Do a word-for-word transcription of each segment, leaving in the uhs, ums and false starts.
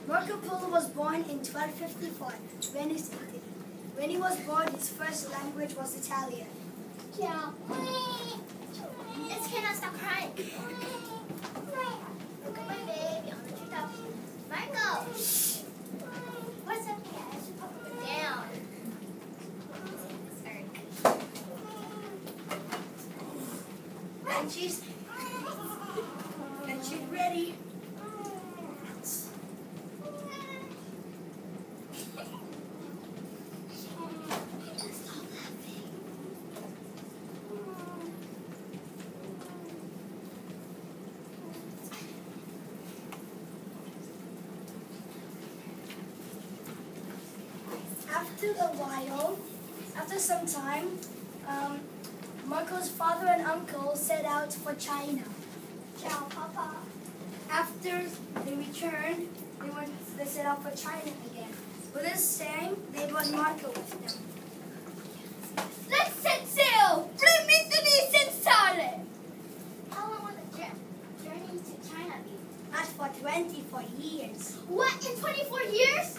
Marco Polo was born in twelve fifty-four, Venice, Italy. When he was born, his first language was Italian. Yeah. It's cannot stop crying. Look at my baby on the treetop. Marco! What's up, guys? I should put it down. And she's and she's ready. After a while, after some time, um, Marco's father and uncle set out for China. Ciao, Papa. After they returned, they went. They set out for China again. But this time, they brought Marco with them. Let's set sail! Bring me to the centrale! How long will the journey to China be? Not for twenty-four years. What, in twenty-four years?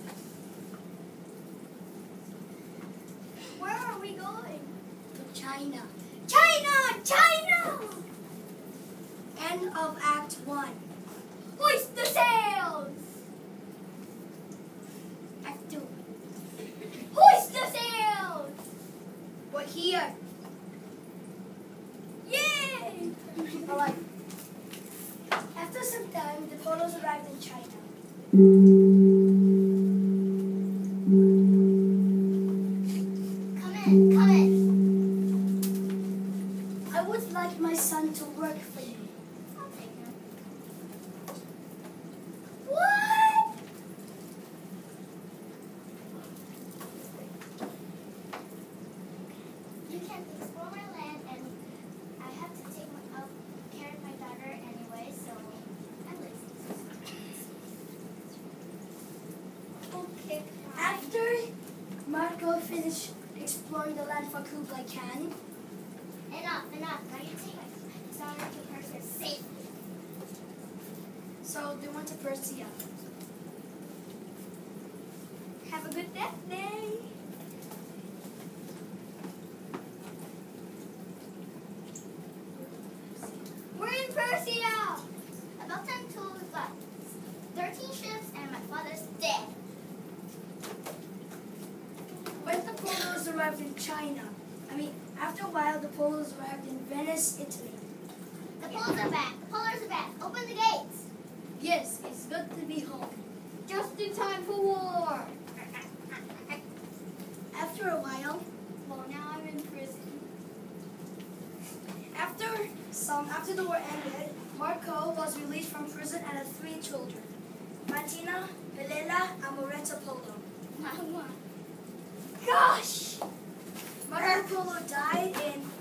Where are we going? To China. China! China! End of Act One. Hoist the sails! Act Two. Hoist the sails! We're here. Yay! Alright. After some time, the Polos arrived in China. Come in, come in. I would like my son to work for you. I'll take him. What? You can explore my land, and I have to take my, I'll care of my daughter anyway, so I'm lazy. Okay. After Marco finished exploring the land for Kublai Khan, Enough, enough. Now you take my daughter to Persia safely. so they went to Persia. Have a good day. We're in Persia! About time to what? Thirteen ships and my father's dead. When the Polos arrived in China, I mean, after a while, the Polos arrived in Venice, Italy. The poles are back. The polars are back. Open the gates. Yes, it's good to be home. Just in time for war. After a while, Well, now I'm in prison. after some, after the war ended, Marco was released from prison and had three children: Martina, Pelela, and Moretta Polo. Mama. Gosh! Marco Polo died in